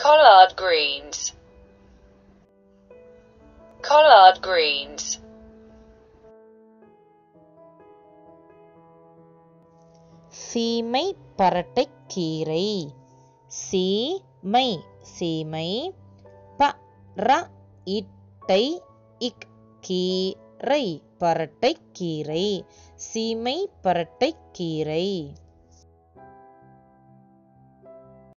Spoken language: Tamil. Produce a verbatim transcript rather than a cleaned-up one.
collard greens, collard greens. சீமை பரட்டைக்கீரை, சீமை சீமை, பர இட்டை இக் கீரை பரட்டைக்கீரை, சீமை பரட்டைக்கீரை.